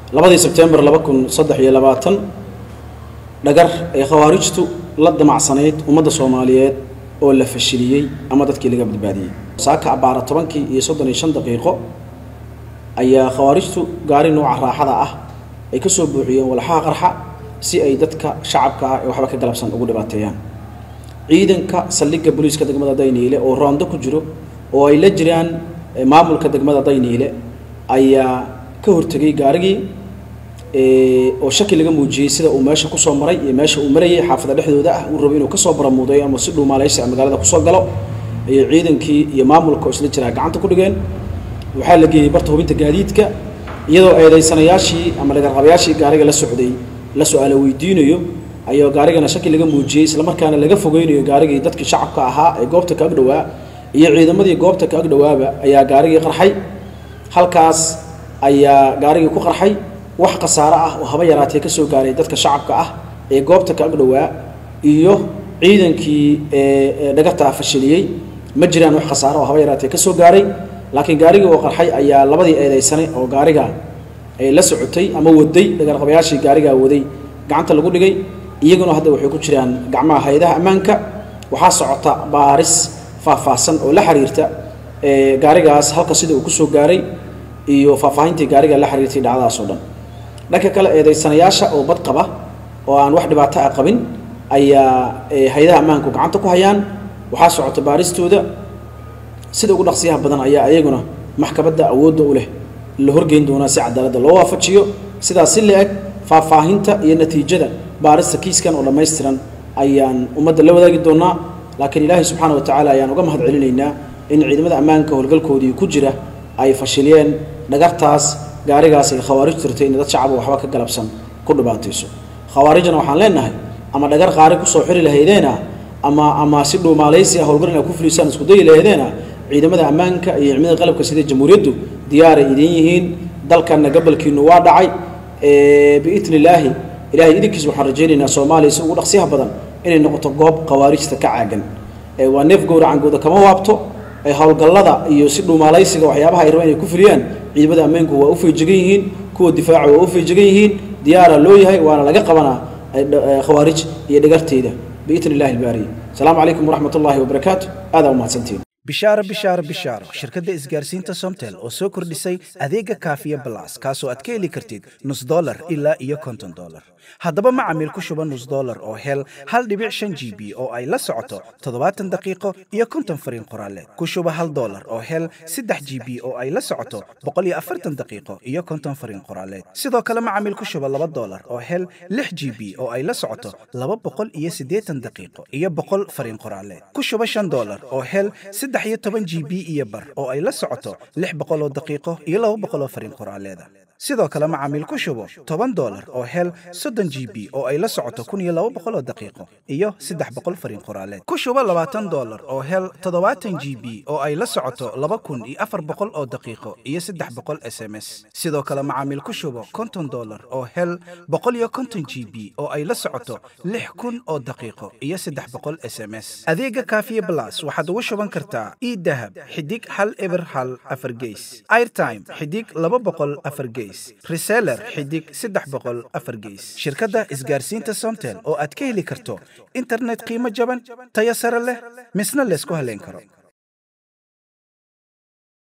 labadii September 2023 dhagar ay khawaarijtu la damacsanayd ummadda Soomaaliyeed oo la fashiliyay ama dadkii laga badbaadiyay saaka abaara 10:35 daqiiqo ayaa khawaarijtu gaari nooca raaxada ah ay ka soo buuxiyeen walxaha qarxa si ay dadka shacabka ah ee waxba ka galabsan ugu dhibaateeyaan ciidanka saldhigga booliiska degmada Dayniile oo roondo ku jiro oo ay la jiraan maamulka degmada Dayniile ayaa ka hortagay gaarigii oo shaki laga muujiyay sida uu meesha ku soo maray iyo meesha uu marayay xaafada dhexdooda ah uu rabo inuu ka soo baramuuday ama si dhuumaalaysi magaalada ku soo galo ay ciidankii iyo maamulka isla jira gacanta ku dhigeen waxa la geeyay barta hubinta gaadiidka iyadoo eedeysanayaashii ama laga qabayaashii gaariga la socday la su'aalo weydiinayo ayuu gaarigana shaki laga muujiyay isla markaana laga fogeynayo gaarigii dadkii shacabka ahaa ee goobta ka agdhawaa iyo ciidamadii goobta ka agdhawaaba ayaa gaarigii qarxay halkaas ayaa gaarigii ku qarxay wax qasaaro ah oo haba yaraatay ka soo gaaray dadka shacabka ah ee goobta ka agdhawaa iyo ciidankii dhagarta fashiliyay ma jiraan wax qasaaro oo haba yaraatay ka soo gaaray laakiin gaarigii oo qarxay ayaa labadii eedeysanay oo gaariga ay la socotay ama waday dhagar qabayaashii gaariga waday gacanta lagu dhigay iyaguna hadda waxay ku jiraan gacmaha hay'adaha ammaanka waxa socota baaris faahfaahsan oo la xiriirta gaarigaas halka sida uu ku soo gaaray iyo faahfaahintii gaariga la xiriirtay dhacdadaas oo dhan dhanka kale eedeysanayaasha oo bad qaba oo aan wax dhibaato ah qabin ayaa hay'adaha ammaanku gacanta ku hayaan waxa socota baaristooda sida ugu dhaqsiyaha badan ayaa ayaguna maxkamadda awoodda u leh la horgeyn doona si cadaalad loo waafajiyo sidaas si leeg faahfaahinta iyo natiijada baarista kiiskan oo dhameystiran ayaan ummadda la wadaagi doonaa laakiin ilaahay subxaanahu wa ta'aala ayaan uga mahad celinaynaa in ciidamada ammaanka howlgalkoodii ku jira ay fashiliyeen dhagartaas gaarigaas ay khawaarij tirtay in dad shacab waxba ka galabsan ku dhibaatayso khawaarijna waxaan leenahay ama dhagar qaari ku soo xiri lahaydeenaa ama si dhuumaalaysi ah howlgal inay ku fulisaan isku day lahaydeenaa ciidamada ammaanka iyo ciidamada qalabka sida jamhuuriyaddu diyaar ay idin yihiin dalkana gobolkiinu waa dhacay biidnillaahi ilaahay idinkiis waxaan rajaynaynaa Soomaaliya si ugu dhaqsiyaha badan inay noqoto goob khawaarijta ka caagan waa neef gowracangooda kama waabto ay howlgallada iyo si dhuumaalaysiga waxyaabaha ay rabaan inay ku fuliyaan ciidamada ammaanku waa u feejigan yihiin kuwa difaaca waa u feejigan yihiin diyaar loo yahay waana laga qabanaa khawaarij iyo dhagarteeda biidnillaahi albaari salaamu calaykum waraxmatullaahi wabarakaatuh aada u mahadsantiin bishaaro shirkadda isgaarsiinta Somtel oo soo kordhisay adeega kaafiya plus kaasoo aad ka heli kartid $0 ilaa iyo $50 haddaba macaamiil ku shuba $0 oo hel 1.5 GB oo ay la socoto 70 daqiiqo iyo 50 fariin qoraaleed ku shuba $1 oo hel 3 GB oo ay la socoto 140 daqiiqo iyo 50 fariin qoraaleed sidoo kale macaamiil ku shuba $2 oo hel 6 GB oo ay la socoto 280 daqiiqo iyo 100 fariin qoraaleed ku shuba $5 oo hel 13 GB iyo bar oo ay la socoto 600 daqiiqo iyo 200 fariin qoraaleed sidoo kale macaamiil ku shubo $10 oo hel 30 GB oo ay la socoto 1200 daqiiqo iyo 300 fariin qoraaleed ku shubo $20 oo hel 70 GB oo ay la socoto 2400 oo daqiiqo iyo 300 SMS sidoo kale macaamiil ku shubo $50 oo hel 150 GB oo ay la socoto 6000 oo daqiiqo iyo 300 SMS adeega kaafiye plus waxaad ugu shuban kartaa e-dahab xidig hal eber hal afar gees airtime xidig 200 afar gees reseller xidig 300 afar gees shirkadda isgaarsiinta Somtel oo aad ka heli karto internet qiimo jaban tayo sare leh misna la isku haleyn karo